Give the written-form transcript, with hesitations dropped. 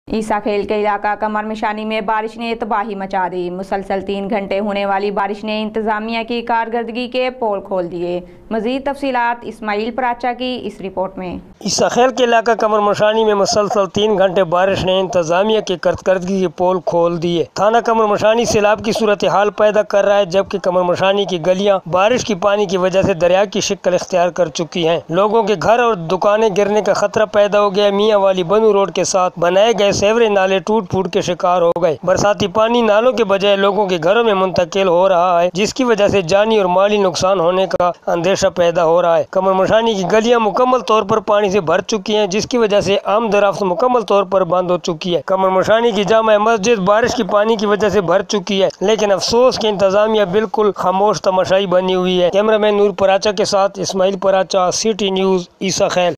ईसा खेल के इलाका कमर मिशानी में बारिश ने तबाही मचा दी। मुसलसल 3 घंटे होने वाली बारिश ने इंतजामिया की कारकर्दगी के पोल खोल दिए। मजीद तफसीलात इस्माइल पराचा की इस रिपोर्ट में। ईसा खेल के इलाका कमर मशानी में मुसलसल 3 घंटे बारिश ने इंतजामिया की कारकर्दगी के पोल खोल दिए। थाना कमर मशानी सैलाब की सूरत हाल पैदा कर रहा है, जबकि कमर मशानी की गलियां बारिश की पानी की वजह से दरिया की शक्ल इख्तियार कर चुकी हैं। लोगों के घर और दुकानें गिरने का खतरा पैदा हो गया। मियाँ वाली बनू रोड के साथ बनाए गए सेवरे नाले टूट फूट के शिकार हो गए। बरसाती पानी नालों के बजाय लोगों के घरों में मुंतकिल हो रहा है, जिसकी वजह से जानी और माली नुकसान होने का अंदेशा पैदा हो रहा है। कमर मशानी की गलियां मुकम्मल तौर पर पानी से भर चुकी हैं, जिसकी वजह से आमदरफ्त मुकम्मल तौर पर बंद हो चुकी है। कमर मशानी की जामा मस्जिद बारिश की पानी की वजह से भर चुकी है, लेकिन अफसोस की इंतजामिया बिल्कुल खामोश तमाशाई बनी हुई है। कैमरामैन नूर पराचा के साथ इस्माइल पराचा, सिटी न्यूज़, ईसा खेल।